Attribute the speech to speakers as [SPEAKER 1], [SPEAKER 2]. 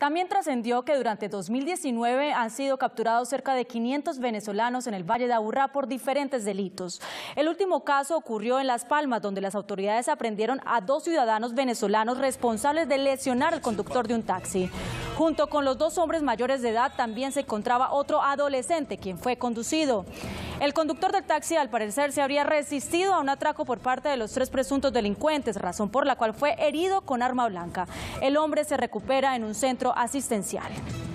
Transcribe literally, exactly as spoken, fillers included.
[SPEAKER 1] También trascendió que durante dos mil diecinueve han sido capturados cerca de quinientos venezolanos en el Valle de Aburrá por diferentes delitos. El último caso ocurrió en Las Palmas, donde las autoridades aprendieron a dos ciudadanos venezolanos responsables de lesionar al conductor de un taxi. Junto con los dos hombres mayores de edad también se encontraba otro adolescente, quien fue conducido. El conductor del taxi, al parecer, se habría resistido a un atraco por parte de los tres presuntos delincuentes, razón por la cual fue herido con arma blanca. El hombre se recupera en un centro asistencial.